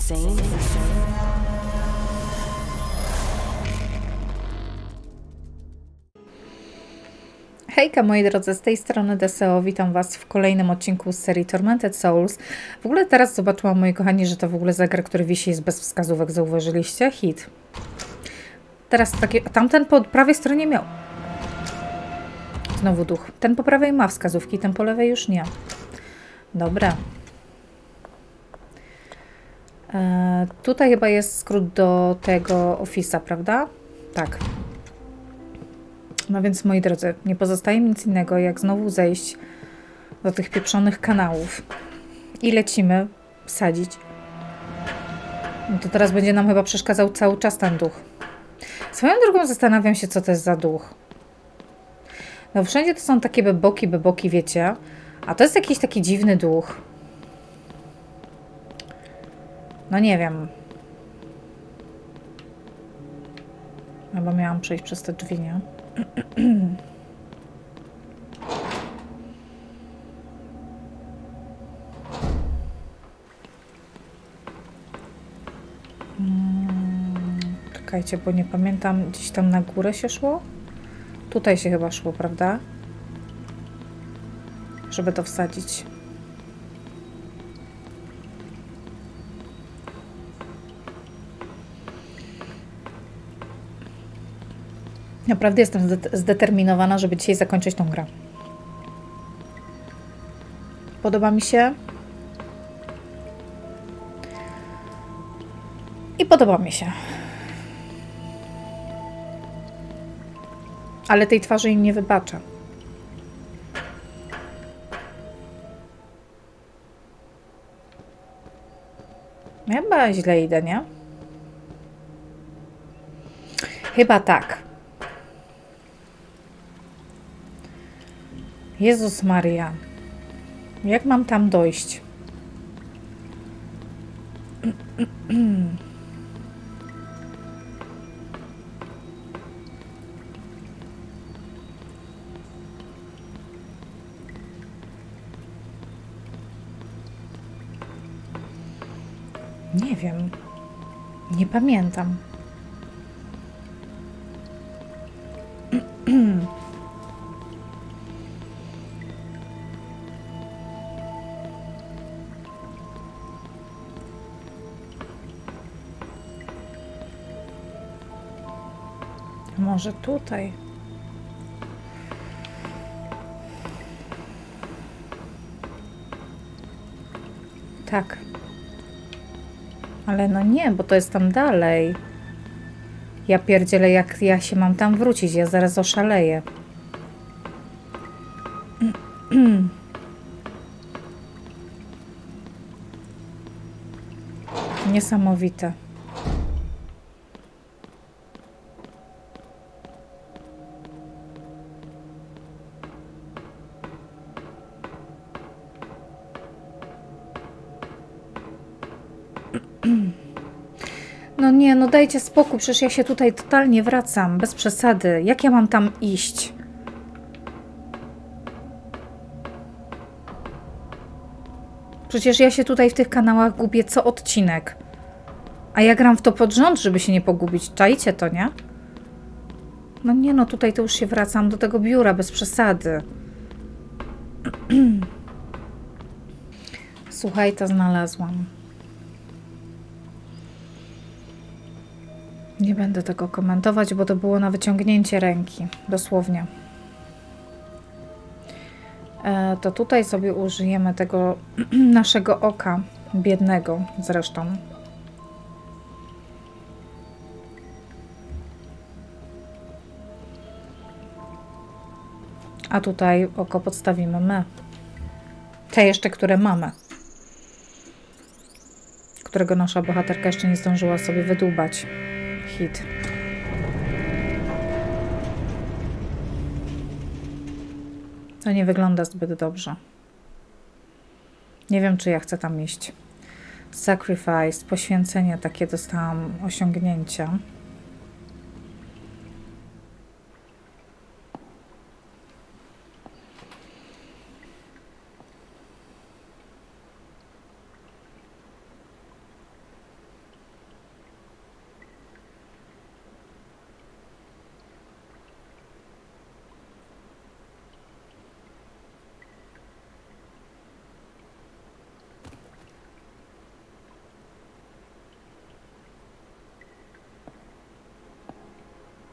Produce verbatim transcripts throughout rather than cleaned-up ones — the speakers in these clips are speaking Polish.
insane? Hejka moi drodzy, z tej strony Deseo, witam Was w kolejnym odcinku z serii Tormented Souls. W ogóle teraz zobaczyłam, moi kochani, że to w ogóle zegar, który wisi, jest bez wskazówek, zauważyliście? Hit. Teraz takie, tamten po prawej stronie miał. Znowu duch. Ten po prawej ma wskazówki, ten po lewej już nie. Dobra. E, tutaj chyba jest skrót do tego Office'a, prawda? Tak. No więc, moi drodzy, nie pozostaje mi nic innego, jak znowu zejść do tych pieprzonych kanałów i lecimy sadzić. No to teraz będzie nam chyba przeszkadzał cały czas ten duch. Swoją drogą zastanawiam się, co to jest za duch. No wszędzie to są takie beboki, beboki, wiecie, a to jest jakiś taki dziwny duch. No nie wiem. Chyba miałam przejść przez te drzwi, nie? Hmm, czekajcie, bo nie pamiętam, gdzieś tam na górę się szło? Tutaj się chyba szło, prawda? Żeby to wsadzić. Naprawdę jestem zdeterminowana, żeby dzisiaj zakończyć tą grę. Podoba mi się. I podoba mi się. Ale tej twarzy im nie wybaczę. Ja chyba źle idę, nie? Chyba tak. Jezus Maria. Jak mam tam dojść? Nie wiem. Nie pamiętam. Może tutaj? Tak. Ale no nie, bo to jest tam dalej. Ja pierdzielę, jak ja się mam tam wrócić. Ja zaraz oszaleję. Niesamowite. No nie, no dajcie spokój, przecież ja się tutaj totalnie wracam, bez przesady. Jak ja mam tam iść? Przecież ja się tutaj w tych kanałach gubię co odcinek. A ja gram w to pod rząd, żeby się nie pogubić. Czajcie to, nie? No nie, no tutaj to już się wracam do tego biura, bez przesady. Słuchaj, to znalazłam. Nie będę tego komentować, bo to było na wyciągnięcie ręki. Dosłownie. E, to tutaj sobie użyjemy tego naszego oka. Biednego zresztą. A tutaj oko podstawimy my. Te jeszcze, które mamy. Którego nasza bohaterka jeszcze nie zdążyła sobie wydłubać. Hit. To nie wygląda zbyt dobrze. Nie wiem, czy ja chcę tam iść. Sacrifice, poświęcenie, takie dostałam osiągnięcia.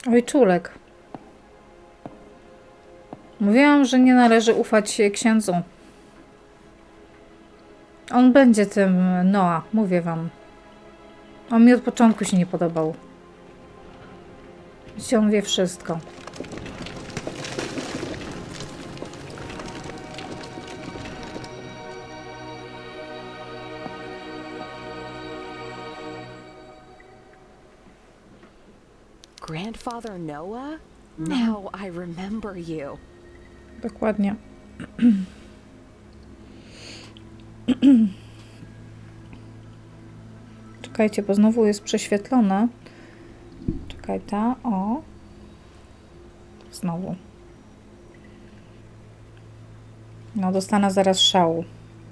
Oj, czulek. Mówiłam, że nie należy ufać księdzu. On będzie tym Noa, mówię wam. On mi od początku się nie podobał. Widzicie, on wie wszystko. Grandfather Noah? Now I remember you. Dokładnie. Czekajcie, bo znowu jest prześwietlone. Czekaj, ta, o. Znowu. No, dostanę zaraz szału.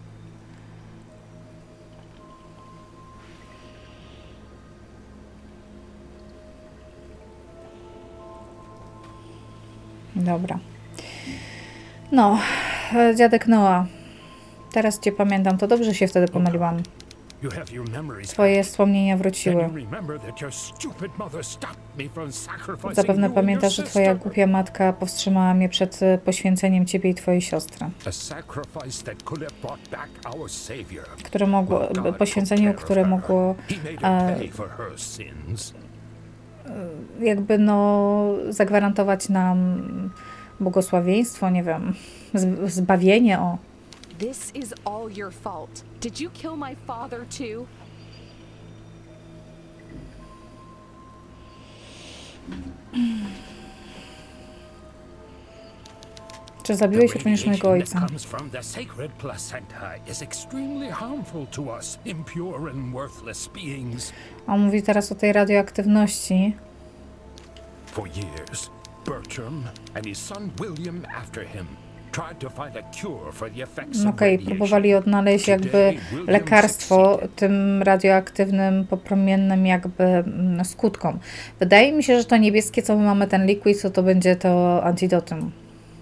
Dobra. No, dziadek Noa. Teraz cię pamiętam, to dobrze się wtedy pomyliłam. Twoje wspomnienia wróciły. Zapewne pamiętasz, że twoja głupia matka powstrzymała mnie przed poświęceniem ciebie i twojej siostry. Które mogło, poświęceniu, które mogło e, jakby no zagwarantować nam błogosławieństwo, nie wiem, zbawienie, o. This is all your fault. Did you kill my father too? Czy zabiłeś również mojego ojca? On mówi teraz o tej radioaktywności. For years, Bertram and his son William after him tried to find a cure for the effects of Okej, radiation. próbowali odnaleźć jakby lekarstwo tym radioaktywnym, popromiennym jakby mm, skutkom. Wydaje mi się, że to niebieskie, co my mamy, ten liquid, to to będzie to antidotum.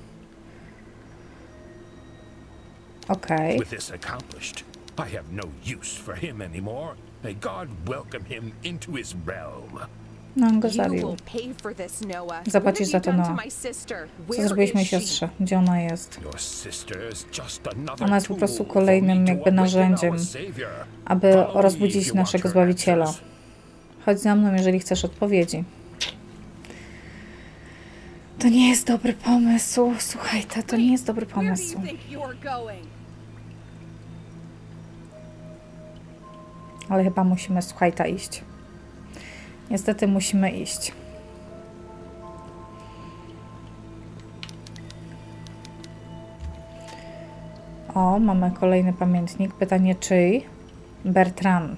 Okej. With this accomplished, I have no use for him anymore. May God welcome him into his realm. No, on go You zabił. will pay for this, Noah. Zapłacisz What za have to, you done Noah. to my sister? Co Where zrobiłeś mojej is she? siostrze? Gdzie ona jest? Your sister is just another Ona jest po prostu tool for kolejnym me to jakby awaken narzędziem, our Savior. aby Follow me if rozbudzić you naszego want your Zbawiciela. answers. Chodź za mną, jeżeli chcesz odpowiedzi. To nie jest dobry pomysł. Słuchaj, to, to nie jest dobry Where do pomysł. you think you are going? Ale chyba musimy, słuchaj, ta iść. Niestety musimy iść. O, mamy kolejny pamiętnik. Pytanie czyj? Bertran.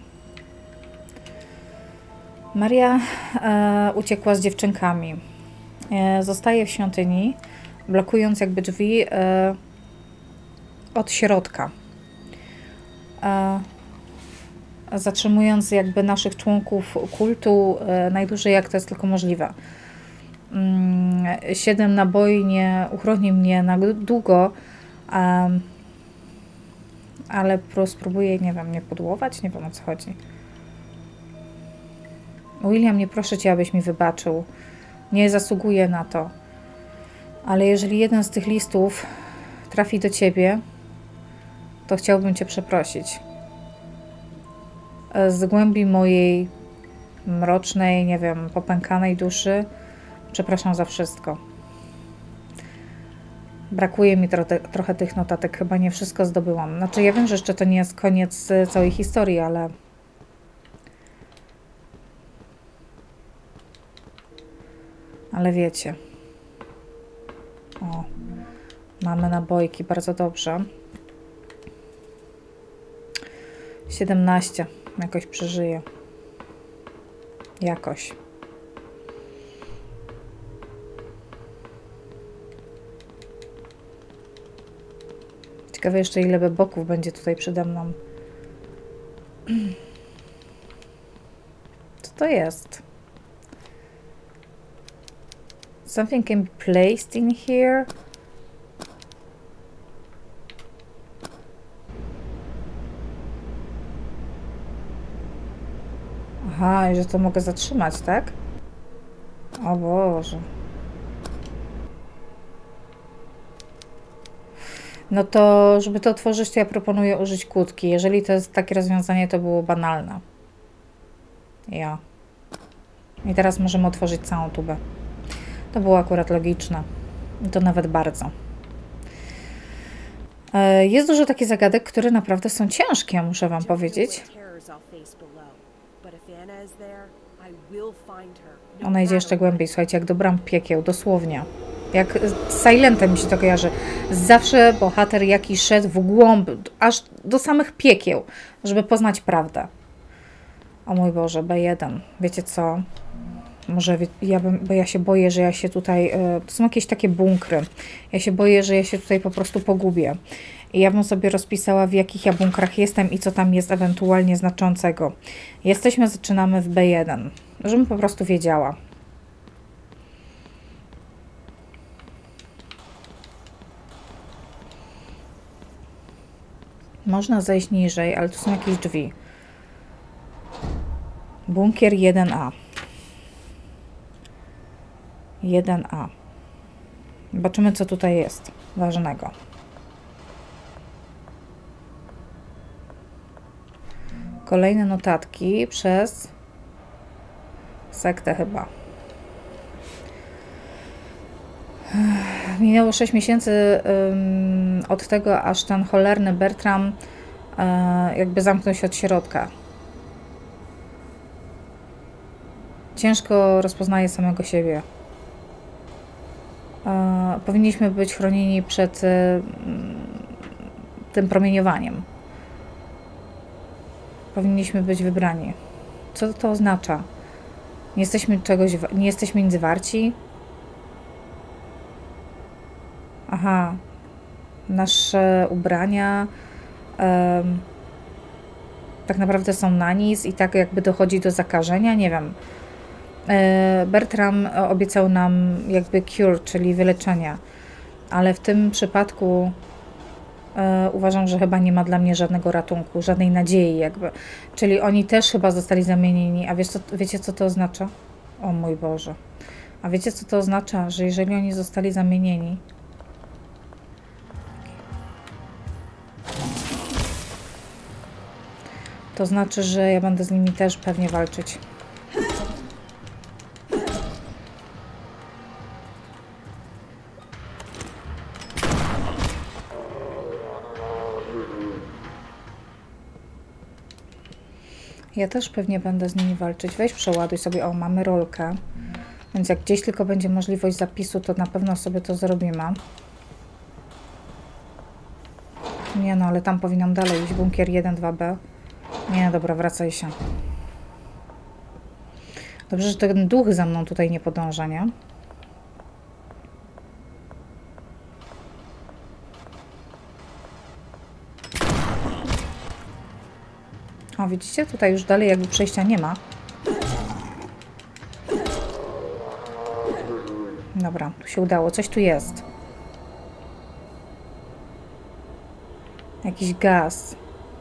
Maria e, uciekła z dziewczynkami. E, zostaje w świątyni, blokując jakby drzwi e, od środka. E, zatrzymując jakby naszych członków kultu e, najdłużej jak to jest tylko możliwe. Mm, siedem naboi nie uchroni mnie na długo, e, ale spróbuję, nie wiem, nie podłować, nie wiem o co chodzi. William, nie proszę cię, abyś mi wybaczył. Nie zasługuję na to. Ale jeżeli jeden z tych listów trafi do ciebie, to chciałbym cię przeprosić. Z głębi mojej mrocznej, nie wiem, popękanej duszy przepraszam za wszystko. Brakuje mi tro trochę tych notatek, chyba nie wszystko zdobyłam. Znaczy ja wiem, że jeszcze to nie jest koniec całej historii, ale... Ale wiecie. O, mamy nabojki, bardzo dobrze. siedemnaście. Jakoś przeżyję. Jakoś. Ciekawe jeszcze, ile beboków będzie tutaj przede mną. Co to jest? Something can be placed in here. Aha, i że to mogę zatrzymać, tak? O Boże. No to, żeby to otworzyć, to ja proponuję użyć kłódki. Jeżeli to jest takie rozwiązanie, to było banalne. Ja. I teraz możemy otworzyć całą tubę. To było akurat logiczne. I to nawet bardzo. Jest dużo takich zagadek, które naprawdę są ciężkie, muszę wam powiedzieć. Ona idzie jeszcze głębiej, słuchajcie, jak do bram piekieł, dosłownie. Jak z Silentem mi się to kojarzy. Zawsze bohater jakiś szedł w głąb, aż do samych piekieł, żeby poznać prawdę. O mój Boże, B jeden. Wiecie co? Może ja bym, bo ja się boję, że ja się tutaj... To są jakieś takie bunkry. Ja się boję, że ja się tutaj po prostu pogubię. I ja bym sobie rozpisała, w jakich ja bunkrach jestem i co tam jest ewentualnie znaczącego. Jesteśmy, zaczynamy w B jeden. Żebym po prostu wiedziała. Można zejść niżej, ale tu są jakieś drzwi. Bunkier jeden A. jeden A. Zobaczymy, co tutaj jest ważnego. Kolejne notatki przez sektę chyba. Minęło sześć miesięcy um, od tego, aż ten cholerny Bertram um, jakby zamknął się od środka. Ciężko rozpoznaje samego siebie. Um, powinniśmy być chronieni przed um, tym promieniowaniem. Powinniśmy być wybrani. Co to oznacza? Nie jesteśmy czegoś, nie jesteśmy nic warci? Aha, nasze ubrania um, tak naprawdę są na nic i tak jakby dochodzi do zakażenia, nie wiem. E, Bertram obiecał nam jakby cure, czyli wyleczenie, ale w tym przypadku e, uważam, że chyba nie ma dla mnie żadnego ratunku, żadnej nadziei jakby. Czyli oni też chyba zostali zamienieni, a wiesz, co, wiecie co to oznacza? O mój Boże. A wiecie co to oznacza? Że jeżeli oni zostali zamienieni, to znaczy, że ja będę z nimi też pewnie walczyć. Ja też pewnie będę z nimi walczyć. Weź przeładuj sobie. O, mamy rolkę. Więc jak gdzieś tylko będzie możliwość zapisu, to na pewno sobie to zrobimy. Nie no, ale tam powinnam dalej iść. Bunkier jeden dwa B. Nie, dobra, wracaj się. Dobrze, że ten duch za mną tutaj nie podąża, nie? O, widzicie? Tutaj już dalej jakby przejścia nie ma. Dobra, tu się udało. Coś tu jest. Jakiś gaz.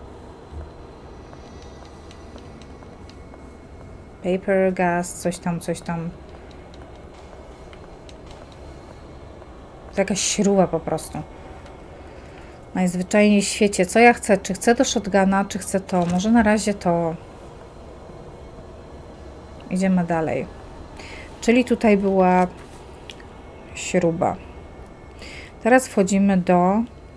Paper gas, coś tam, coś tam. To jakaś śruba po prostu. Najzwyczajniej w świecie. Co ja chcę? Czy chcę do shotguna, czy chcę to? Może na razie to. Idziemy dalej. Czyli tutaj była śruba. Teraz wchodzimy do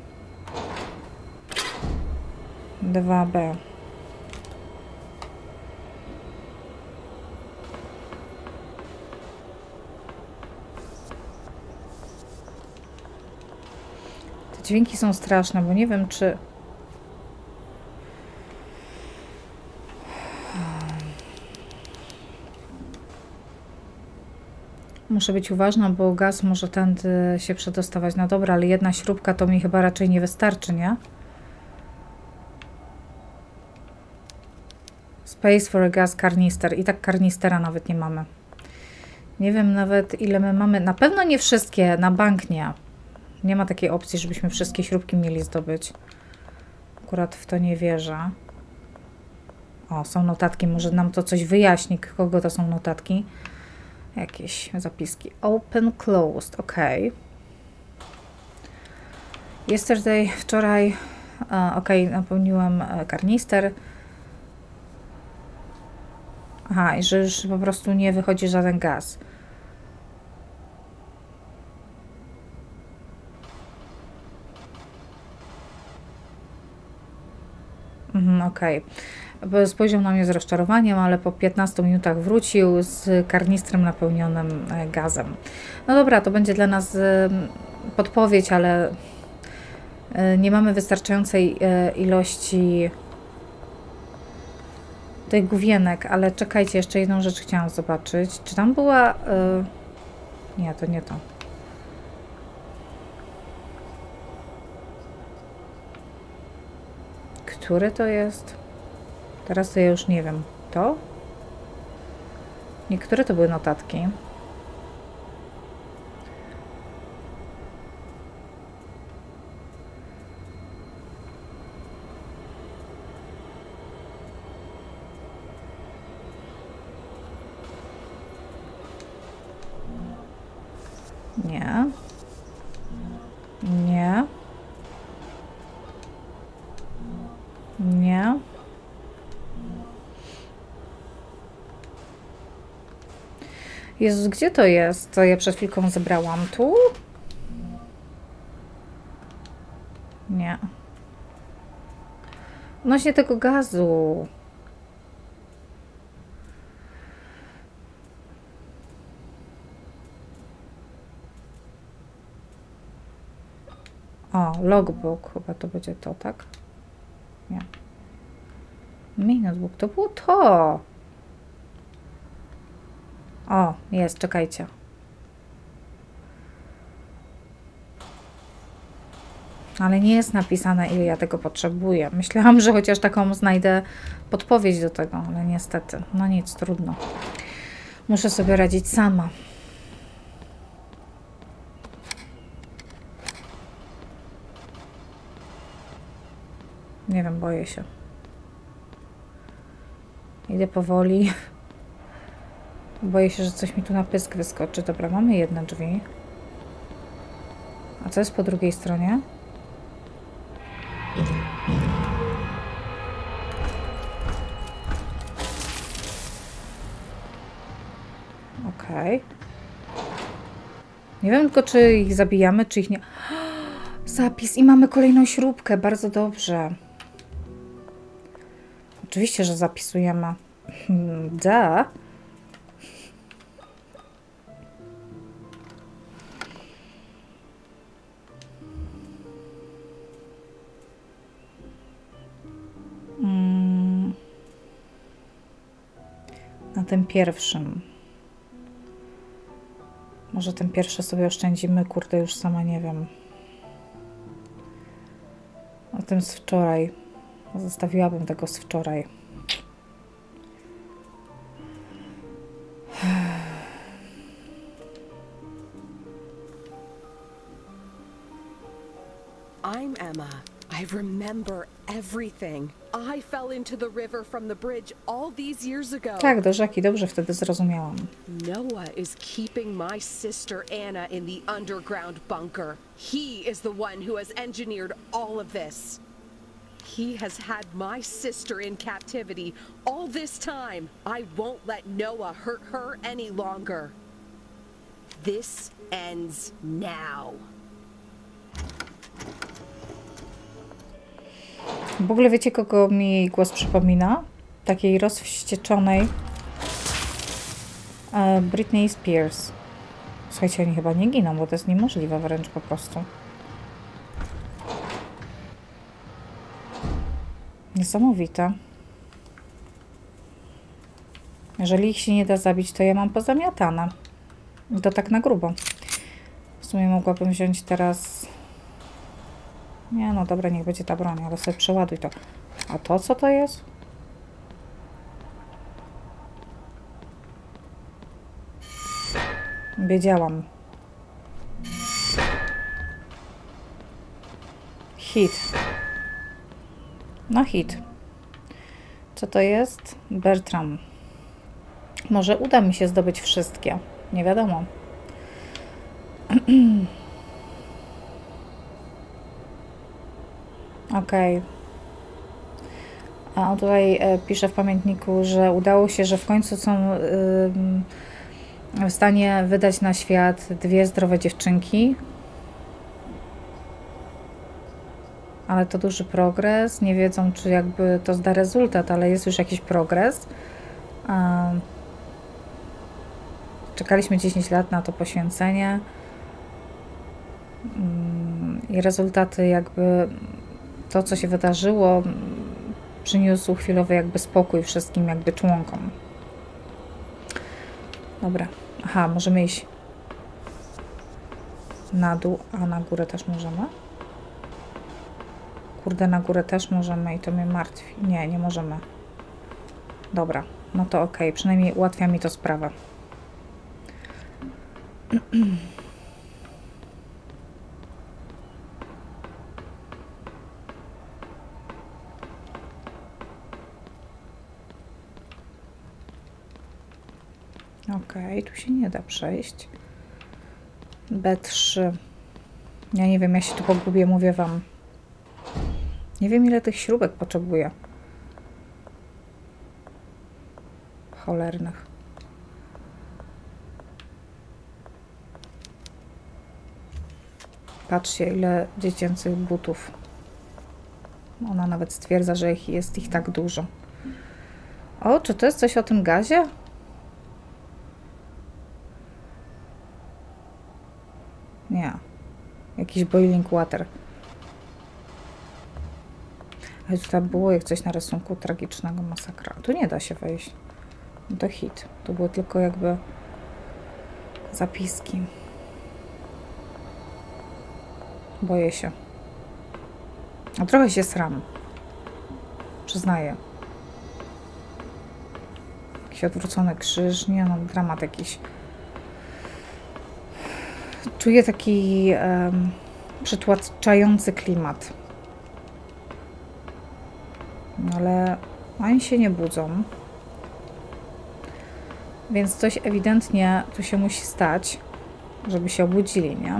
dwa B. Dźwięki są straszne, bo nie wiem, czy... Muszę być uważna, bo gaz może tędy się przedostawać. No dobra, ale jedna śrubka to mi chyba raczej nie wystarczy, nie? Space for a gas canister. I tak karnistera nawet nie mamy. Nie wiem nawet, ile my mamy. Na pewno nie wszystkie, na bank nie. Nie ma takiej opcji, żebyśmy wszystkie śrubki mieli zdobyć. Akurat w to nie wierzę. O, są notatki. Może nam to coś wyjaśni, kogo to są notatki. Jakieś zapiski. Open, closed. Ok. Yesterday, wczoraj. Ok, napełniłam karnister. Aha, i że już po prostu nie wychodzi żaden gaz. Mhm, okej. Okay. Spojrzał na mnie z rozczarowaniem, ale po piętnastu minutach wrócił z karnistrem napełnionym gazem. No dobra, to będzie dla nas podpowiedź, ale nie mamy wystarczającej ilości tych główienek, ale czekajcie, jeszcze jedną rzecz chciałam zobaczyć. Czy tam była... Nie, to nie to. Który to jest? Teraz to ja już nie wiem. To? Niektóre to były notatki. Nie. Nie. Nie. Jezus, gdzie to jest? Co ja przed chwilką zebrałam? Tu? Nie. Odnośnie tego gazu. O, logbook. Chyba to będzie to, tak? Nie. Minutebook. To było to. O, jest, czekajcie. Ale nie jest napisane, ile ja tego potrzebuję. Myślałam, że chociaż taką znajdę podpowiedź do tego, ale niestety. No nic, trudno. Muszę sobie radzić sama. Nie wiem, boję się. Idę powoli. Boję się, że coś mi tu na pysk wyskoczy. Dobra, mamy jedne drzwi. A co jest po drugiej stronie? Okej. Okay. Nie wiem tylko, czy ich zabijamy, czy ich nie... Zapis i mamy kolejną śrubkę. Bardzo dobrze. Oczywiście, że zapisujemy. Da. Na tym pierwszym. Może ten pierwszy sobie oszczędzimy. Kurde, już sama nie wiem. O tym z wczoraj. Zostawiłabym tego z wczoraj. I'm Emma. I remember everything. I fell into the river from the bridge all these years ago. Tak, do rzeki. Dobrze wtedy zrozumiałam. Noah is keeping my sister Anna in the underground bunker. He is the one who has engineered all of this. He has had my sister in captivity all this time. I won't let Noah hurt her any longer. This ends now. W ogóle wiecie, kogo mi jej głos przypomina? Takiej rozwścieczonej e, Britney Spears. Słuchajcie, oni chyba nie giną, bo to jest niemożliwe wręcz po prostu. Niesamowite. Jeżeli ich się nie da zabić, to ja mam pozamiatane. I to tak na grubo. W sumie mogłabym wziąć teraz... Nie, no dobra, niech będzie ta broń, ale sobie przeładuj to. A to co to jest? Wiedziałam. Hit. No hit. Co to jest? Bertram. Może uda mi się zdobyć wszystkie. Nie wiadomo. Okej. Okay. A on tutaj e, pisze w pamiętniku, że udało się, że w końcu są y, w stanie wydać na świat dwie zdrowe dziewczynki. Ale to duży progres. Nie wiedzą, czy jakby to zda rezultat, ale jest już jakiś progres. Um, czekaliśmy dziesięć lat na to poświęcenie. Um, I rezultaty jakby to, co się wydarzyło, przyniósł chwilowy jakby spokój wszystkim jakby członkom. Dobra. Aha, możemy iść na dół, a na górę też możemy? Kurde, na górę też możemy i to mnie martwi. Nie, nie możemy. Dobra, no to okej. Okay. Przynajmniej ułatwia mi to sprawę. Okej, okay, tu się nie da przejść. B trzy. Ja nie wiem, ja się tu pogubię, mówię wam. Nie wiem, ile tych śrubek potrzebuję. Cholernych. Patrzcie, ile dziecięcych butów. Ona nawet stwierdza, że ich jest ich tak dużo. O, czy to jest coś o tym gazie? Nie. Jakiś boiling water. Ale tutaj było jak coś na rysunku tragicznego, masakra. Tu nie da się wejść. To hit. To było tylko jakby zapiski. Boję się. A trochę się sram. Przyznaję. Jakiś odwrócony krzyż. Nie no, dramat jakiś. Czuję taki um, przytłaczający klimat. No ale oni się nie budzą. Więc coś ewidentnie tu się musi stać, żeby się obudzili, nie?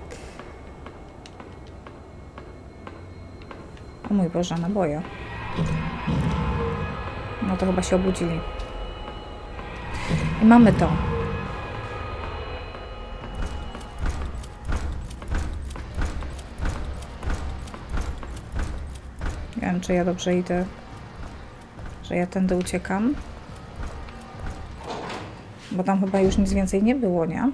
O mój Boże, naboje. No to chyba się obudzili. I mamy to. Nie wiem, czy ja dobrze idę, że ja tędy uciekam. Bo tam chyba już nic więcej nie było, nie?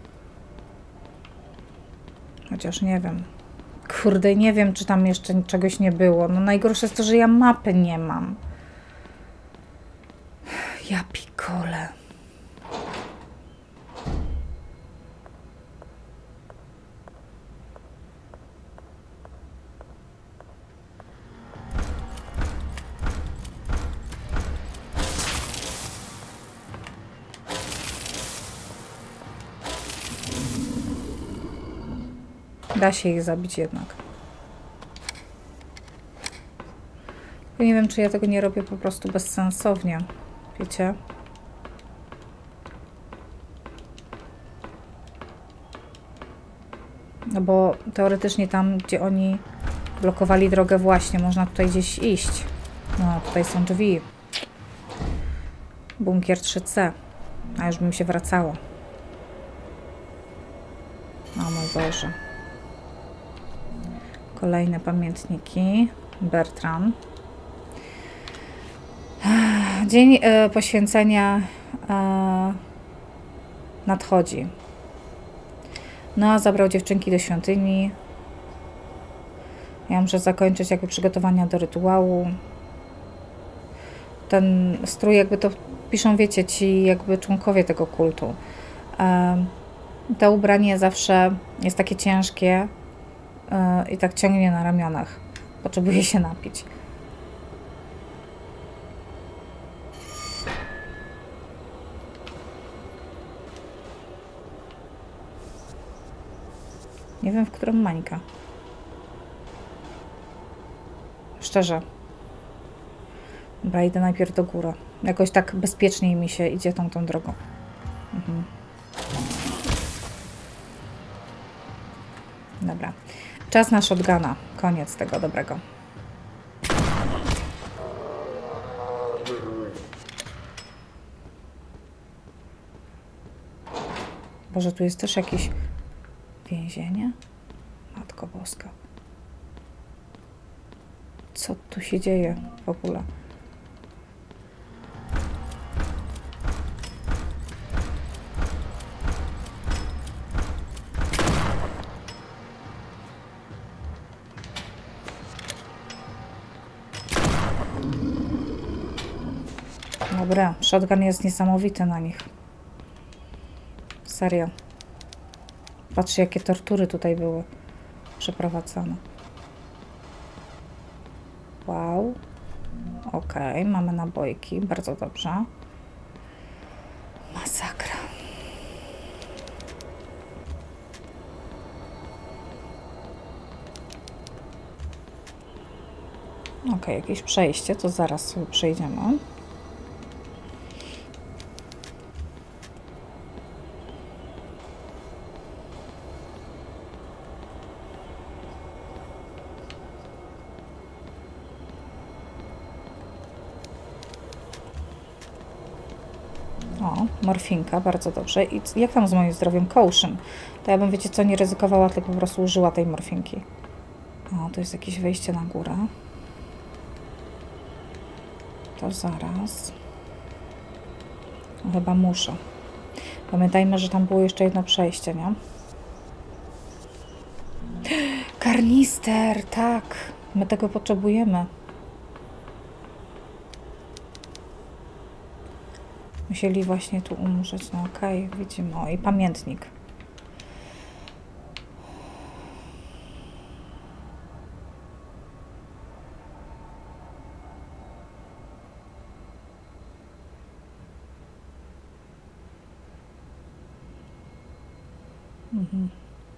Chociaż nie wiem. Kurde, nie wiem, czy tam jeszcze czegoś nie było. No najgorsze jest to, że ja mapy nie mam. Ja pikole. Da się ich zabić jednak. Nie wiem, czy ja tego nie robię po prostu bezsensownie. Wiecie? No bo teoretycznie tam, gdzie oni blokowali drogę właśnie, można tutaj gdzieś iść. No, tutaj są drzwi. Bunkier trzy C. A już bym się wracała. O mój Boże. Kolejne pamiętniki. Bertram. Dzień e, poświęcenia e, nadchodzi. Noa zabrał dziewczynki do świątyni. Ja muszę zakończyć jakby przygotowania do rytuału. Ten strój jakby to piszą, wiecie, ci jakby członkowie tego kultu. E, to ubranie zawsze jest takie ciężkie e, i tak ciągnie na ramionach. Potrzebuje się napić. Nie wiem, w którą mańka. Szczerze. Dobra, idę najpierw do góry. Jakoś tak bezpieczniej mi się idzie tą, tą drogą. Mhm. Dobra. Czas na shotguna. Koniec tego dobrego. Boże, tu jest też jakieś więzienie? Matko Boska. Co tu się dzieje w ogóle? Dobra, shotgun jest niesamowity na nich. Serio. Patrzcie, jakie tortury tutaj były przeprowadzone. Wow. Okej, okay, mamy nabojki. Bardzo dobrze. Masakra. Okej, okay, jakieś przejście, to zaraz sobie przejdziemy. O, morfinka, bardzo dobrze. I jak tam z moim zdrowiem? Caution. To ja bym, wiecie co, nie ryzykowała, tylko po prostu użyła tej morfinki. O, to jest jakieś wejście na górę. To zaraz. No, chyba muszę. Pamiętajmy, że tam było jeszcze jedno przejście, nie? Karnister, tak. My tego potrzebujemy. Musieli właśnie tu umrzeć. No okej, okay, widzimy. O, i pamiętnik. Mhm.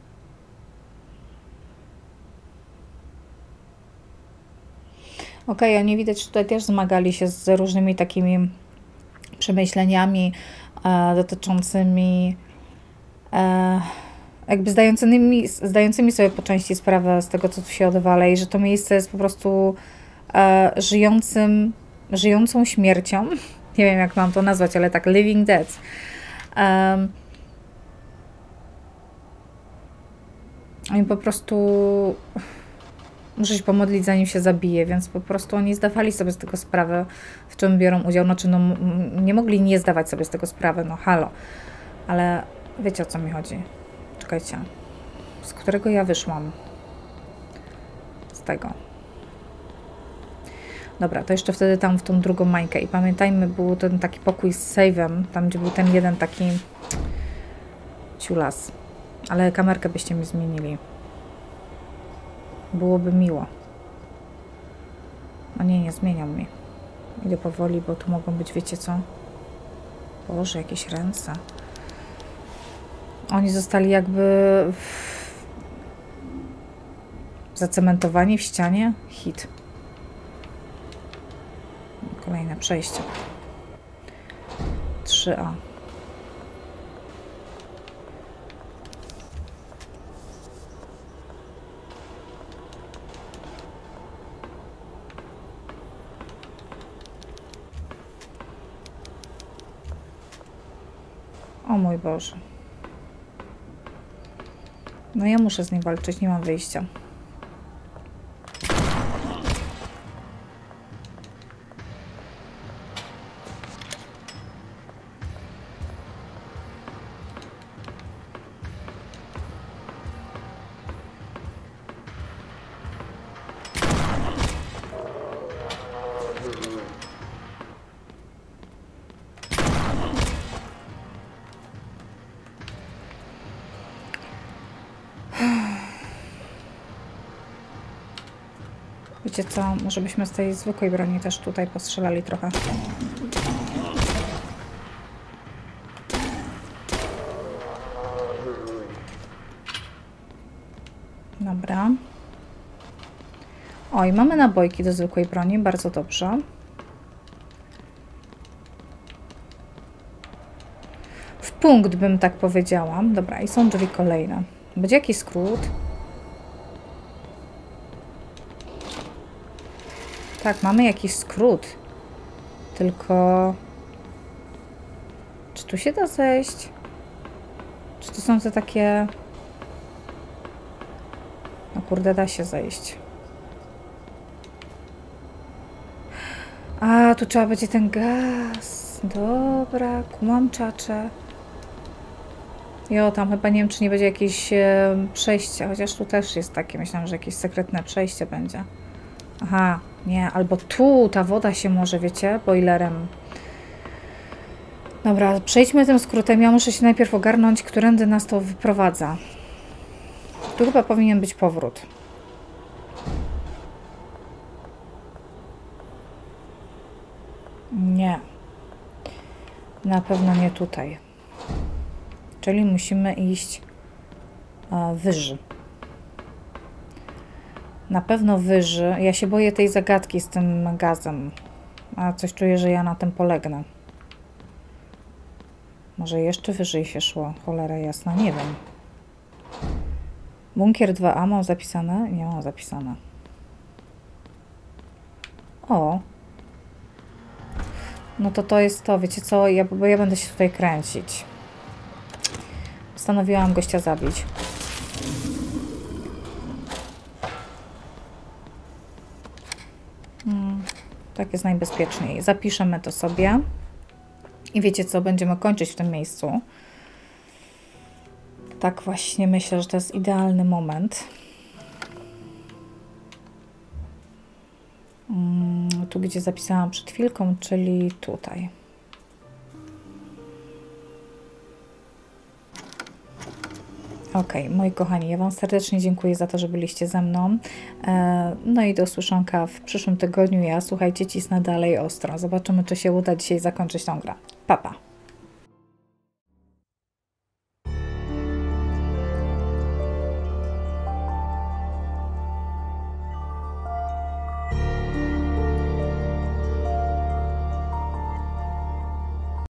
Okej, okay, oni widać tutaj też zmagali się z różnymi takimi przemyśleniami e, dotyczącymi e, jakby zdającymi, zdającymi sobie po części sprawę z tego, co tu się odwala i że to miejsce jest po prostu e, żyjącym, żyjącą śmiercią. Nie wiem, jak mam to nazwać, ale tak, living death. E, oni po prostu muszę się pomodlić, zanim się zabije, więc po prostu oni zdawali sobie z tego sprawę, w czym biorą udział. Znaczy, no, nie mogli nie zdawać sobie z tego sprawy, no halo. Ale wiecie, o co mi chodzi. Czekajcie. Z którego ja wyszłam? Z tego. Dobra, to jeszcze wtedy tam w tą drugą mańkę. I pamiętajmy, był ten taki pokój z save'em, tam gdzie był ten jeden taki ciulas. Ale kamerkę byście mi zmienili. Byłoby miło. No nie, nie zmienią mi. Idę powoli, bo tu mogą być, wiecie co? Boże, jakieś ręce. Oni zostali jakby zacementowani w ścianie. Hit. Kolejne przejście. trzy A. O mój Boże. No ja muszę z nim walczyć, nie mam wyjścia. Wiecie co, może byśmy z tej zwykłej broni też tutaj postrzelali trochę. Dobra. Oj, mamy nabojki do zwykłej broni, bardzo dobrze. W punkt bym tak powiedziała. Dobra, i są drzwi kolejne. Będzie jakiś skrót? Tak, mamy jakiś skrót. Tylko... Czy tu się da zejść? Czy to są te takie... No kurde, da się zejść. A, tu trzeba będzie ten gaz. Dobra, kumam czacze. Jo, tam chyba nie wiem, czy nie będzie jakieś e, przejście, chociaż tu też jest takie. Myślałam, że jakieś sekretne przejście będzie. Aha, nie, albo tu ta woda się może, wiecie, boilerem. Dobra, przejdźmy tym skrótem. Ja muszę się najpierw ogarnąć, którędy nas to wyprowadza. Tu chyba powinien być powrót. Nie. Na pewno nie tutaj. Czyli musimy iść a, wyżej. Na pewno wyżej. Ja się boję tej zagadki z tym gazem. A coś czuję, że ja na tym polegnę. Może jeszcze wyżej się szło. Cholera jasna, nie wiem. Bunkier dwa A mam zapisane? Nie mam zapisane. O. No to to jest to, wiecie co? Ja, bo ja będę się tutaj kręcić. Postanowiłam gościa zabić. Hmm, tak jest najbezpieczniej. Zapiszemy to sobie. I wiecie co? Będziemy kończyć w tym miejscu. Tak właśnie myślę, że to jest idealny moment. Hmm, tu, gdzie zapisałam przed chwilką, czyli tutaj. Ok, moi kochani, ja Wam serdecznie dziękuję za to, że byliście ze mną. No i do usłyszonka w przyszłym tygodniu. Ja, słuchajcie, cisnę dalej ostro. Zobaczymy, czy się uda dzisiaj zakończyć tą grę. Pa, pa.